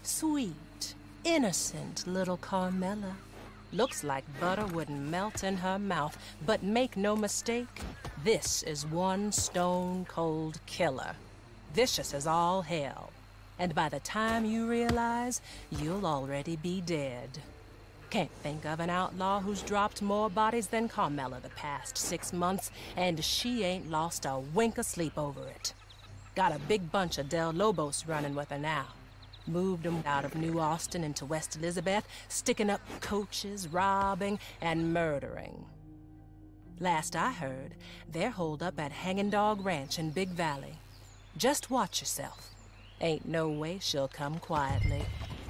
Sweet, innocent little Carmela. Looks like butter wouldn't melt in her mouth, but make no mistake, this is one stone-cold killer. Vicious as all hell. And by the time you realize, you'll already be dead. Can't think of an outlaw who's dropped more bodies than Carmela the past 6 months, and she ain't lost a wink of sleep over it. Got a big bunch of Del Lobos running with her now. Moved them out of New Austin into West Elizabeth, sticking up coaches, robbing, and murdering. Last I heard, they're holed up at Hanging Dog Ranch in Big Valley. Just watch yourself. Ain't no way she'll come quietly.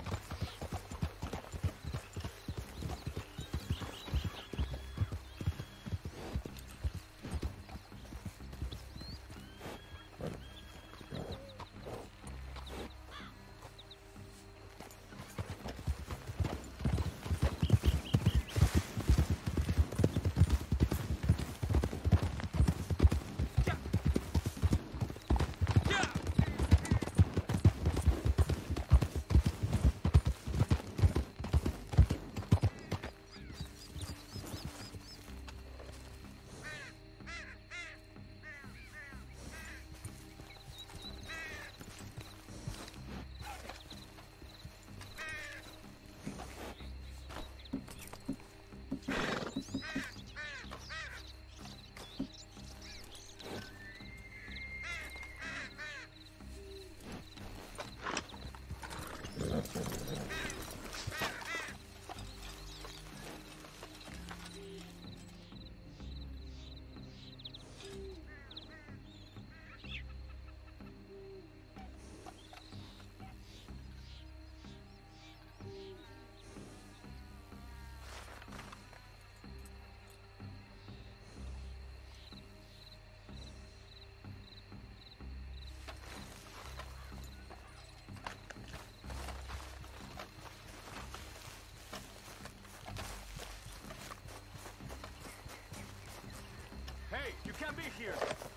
Hey, you can't be here!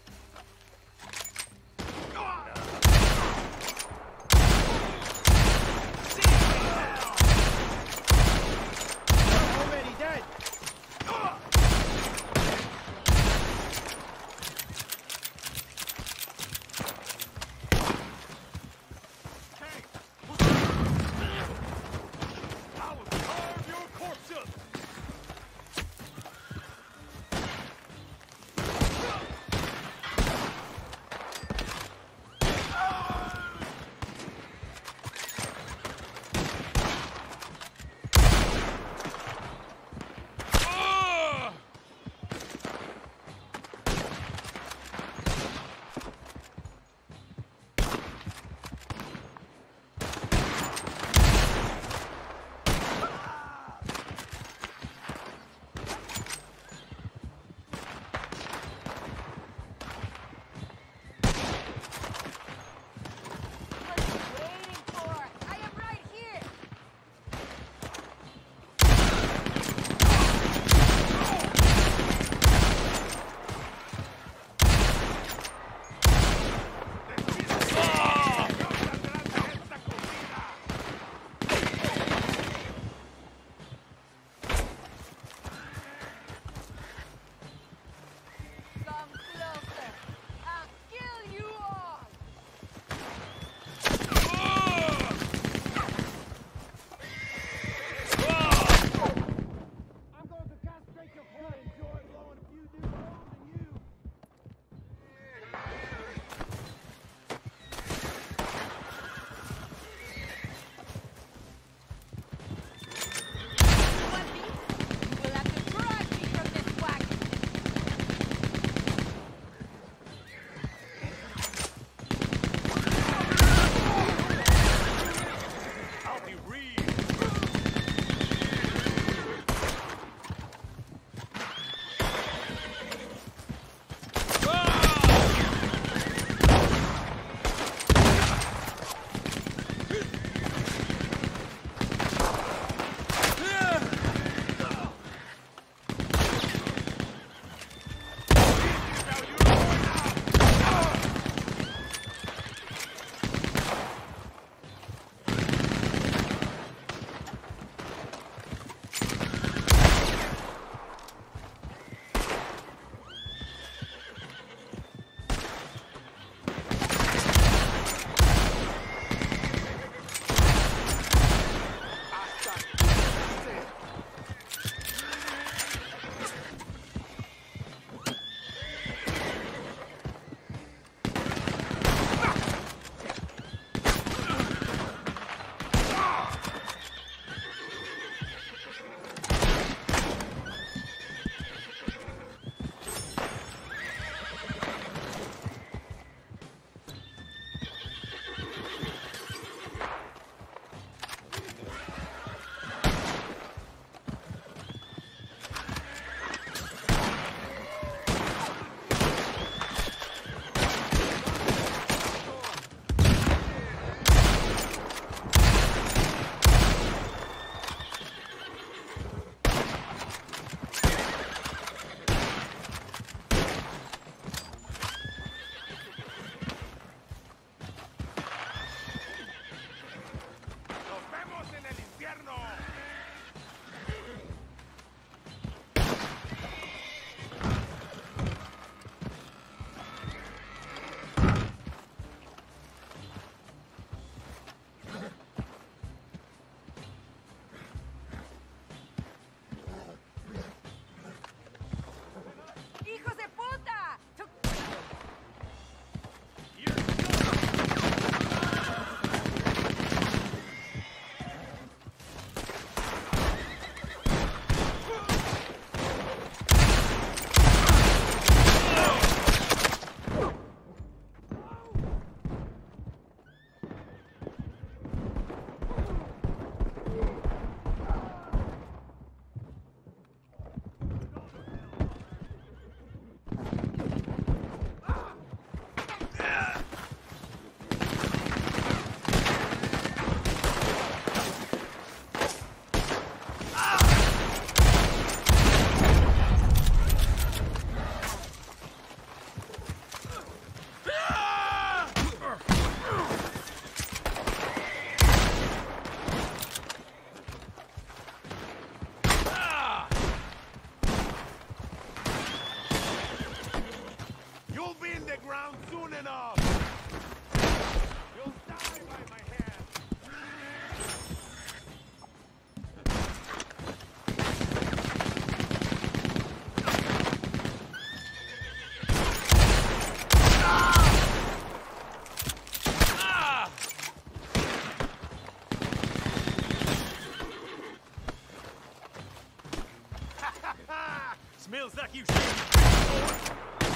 Already dead! I will carve your corpse up! feels like you should.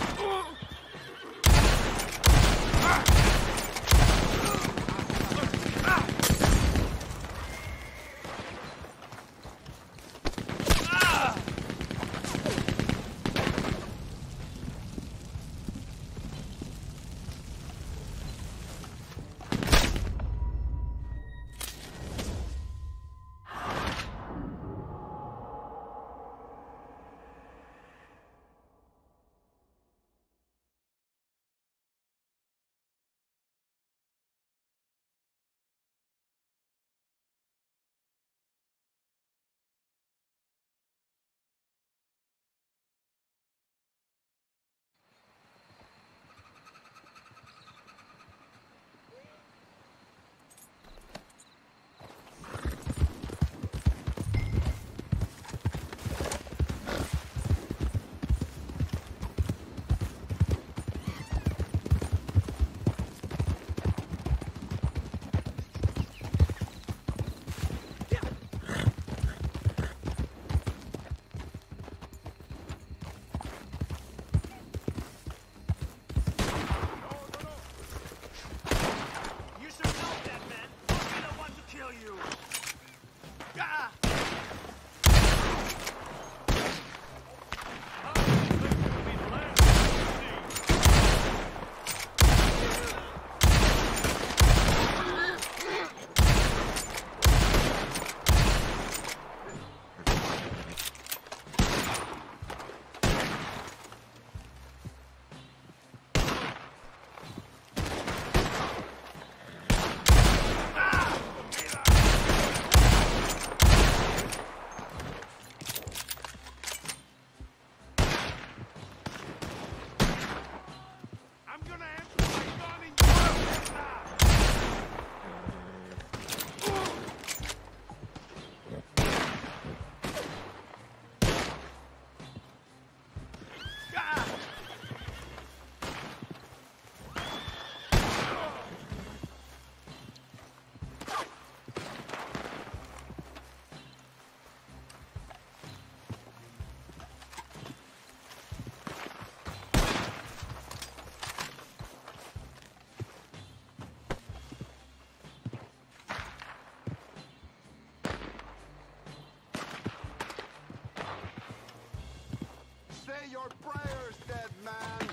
Say your prayers, dead man!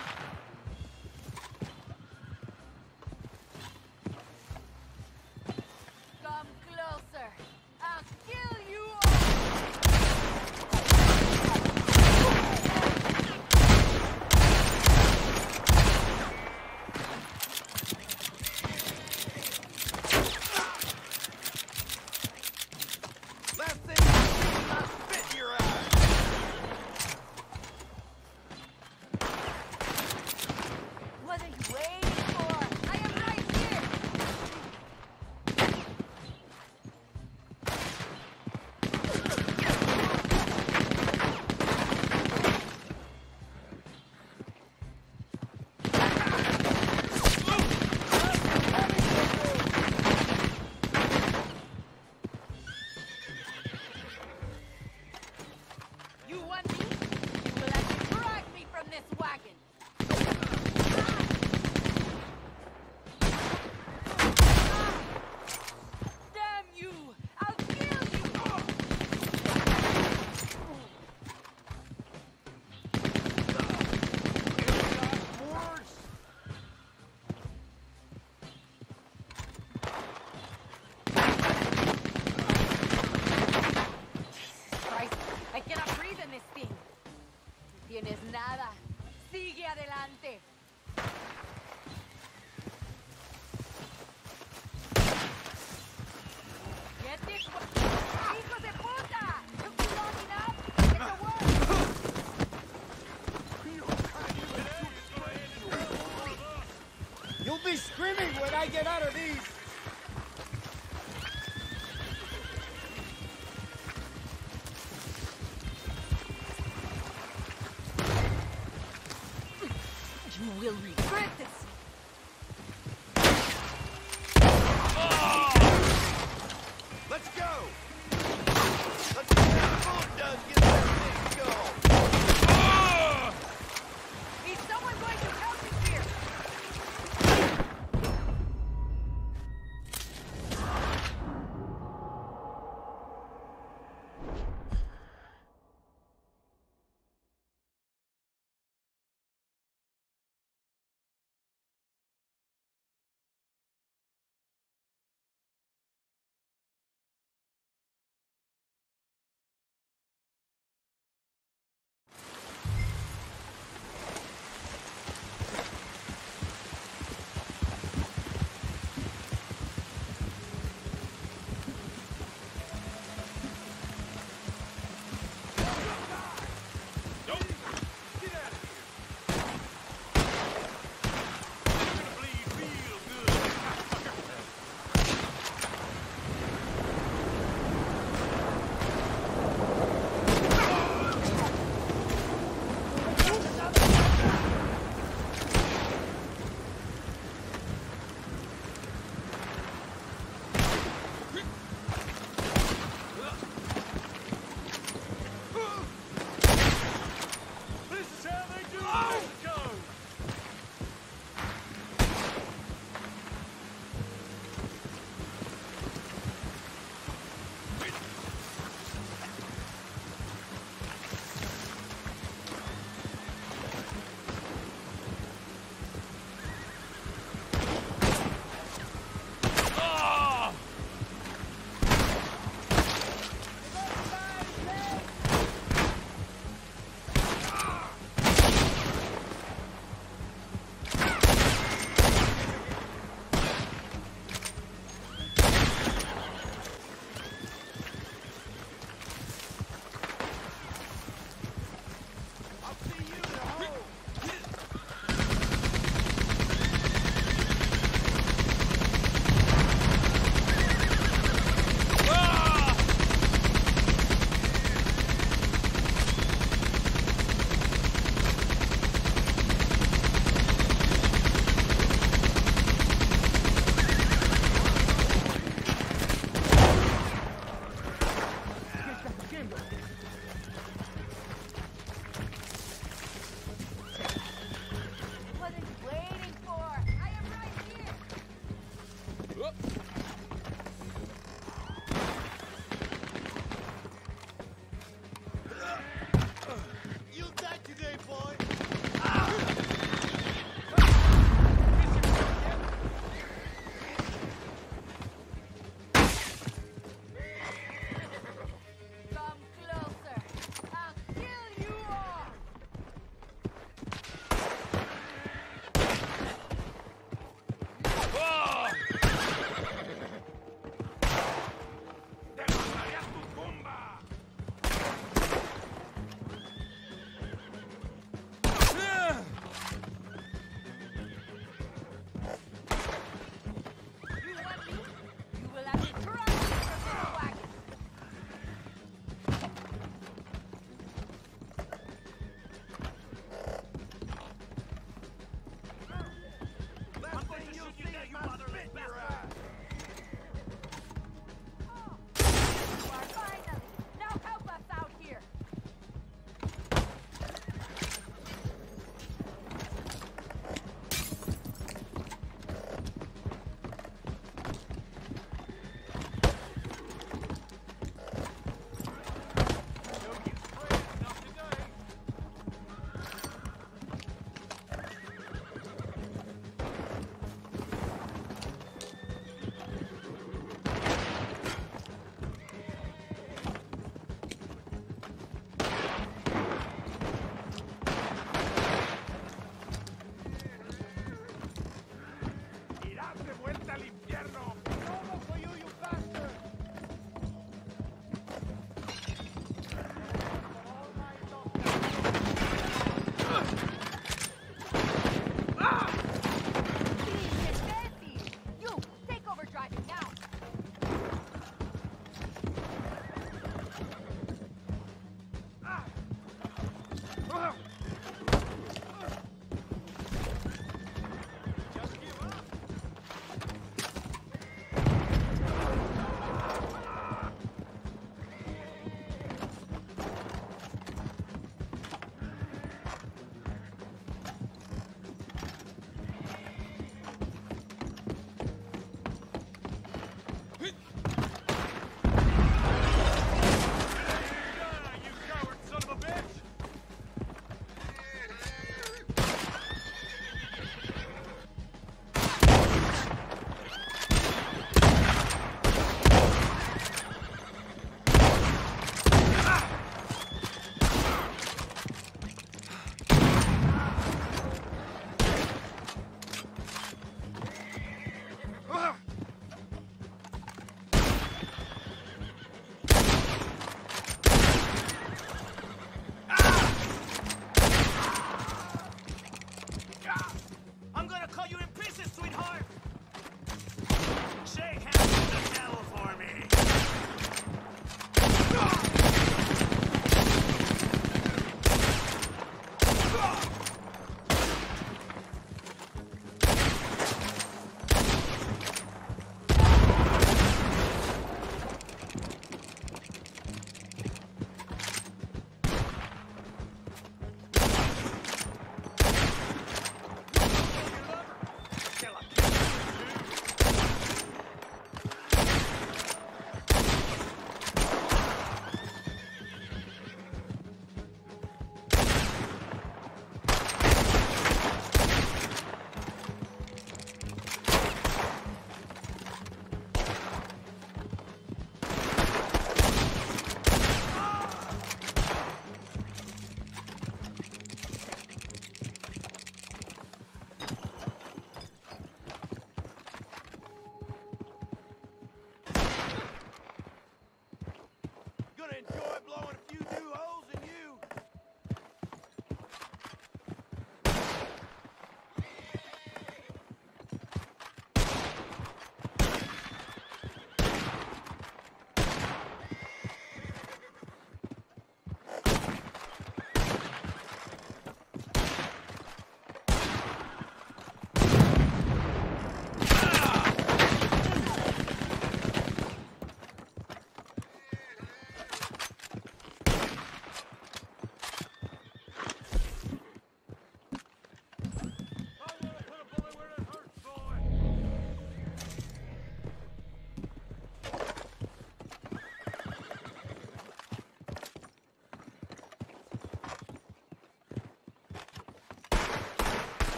Come closer. I'll kill you all! Last thing you see, I'll spit in your eye! What are you waiting for? I am right here! You want me? You will have to drag me from this wagon! Damn you! I'll kill you! Worse! Christ, I cannot breathe in this thing. No tienes nada. Sigue adelante. Get this one. Hijo de puta! Took you long enough? Get to work! You'll be screaming when I get out of these! You will regret this. Let's go! Let's see how the bullet does get that thing going!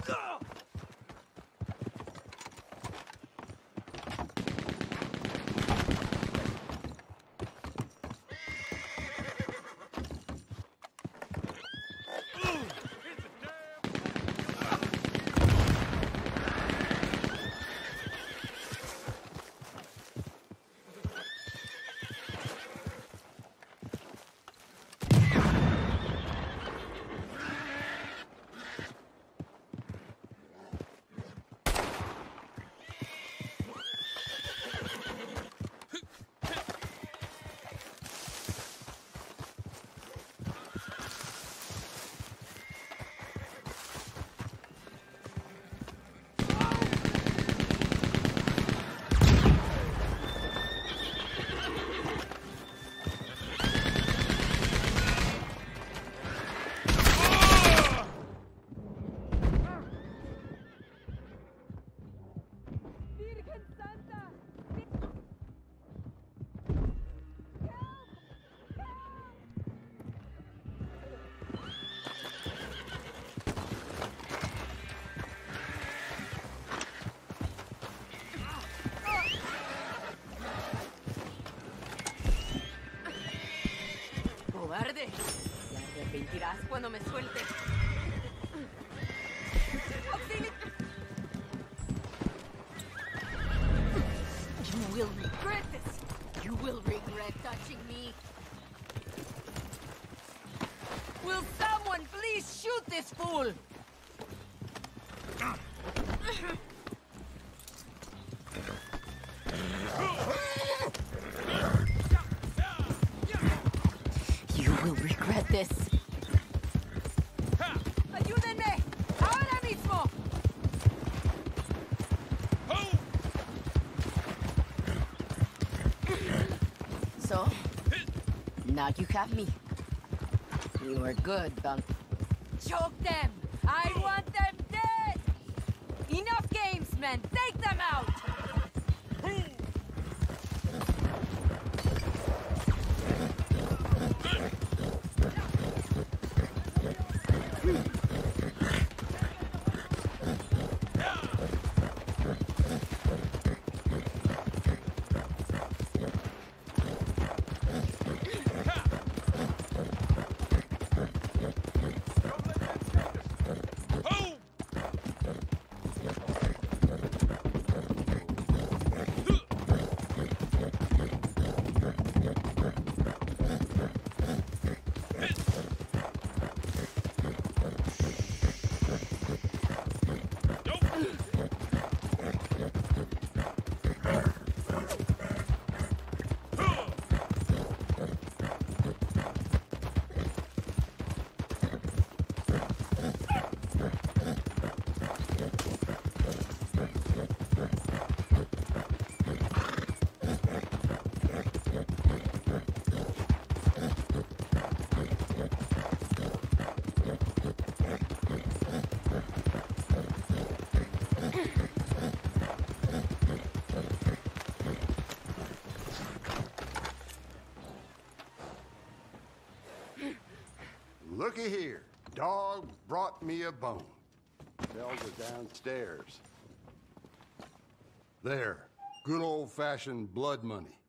¡Cobarde! Ya te arrepentirás cuando me suelte. ¡Auxilio! You will regret this. You will regret touching me. Will someone please shoot this fool? You will regret this. ¡Ayúdenme! ¡Ahora mismo! So, now you have me. You are good, Dunk. Choke them! I want them dead! Enough games, men! Take them out! Looky here. Dog brought me a bone. Bells are downstairs. There. Good old-fashioned blood money.